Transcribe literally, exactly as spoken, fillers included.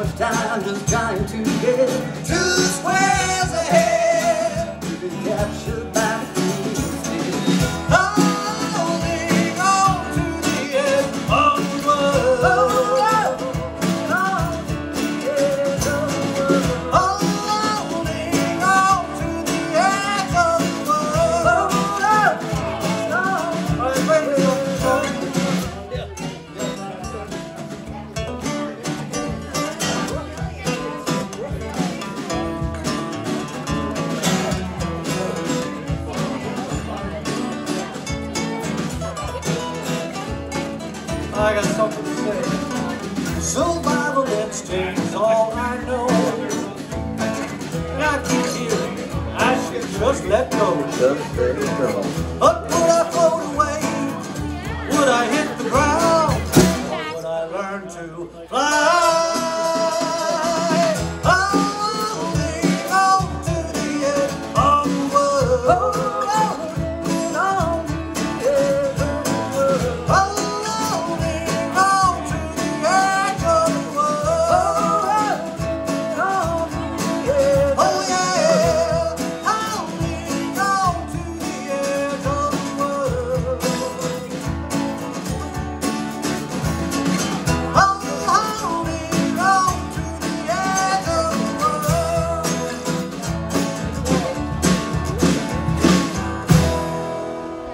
much time just trying to get two squares ahead. We've been captured by the feeling, holding on to the edge of the world. I got something to say. Survival instinct's all I know. And I keep hearing I should just let go. Just let it go. But would I float away? Would I hit the ground? Or would I learn to fly?